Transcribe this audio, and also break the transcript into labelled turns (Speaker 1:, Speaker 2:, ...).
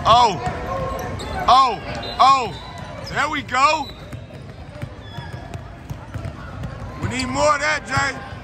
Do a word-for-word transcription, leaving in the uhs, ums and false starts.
Speaker 1: Oh. Oh. Oh. There we go. We need more of that, Jay.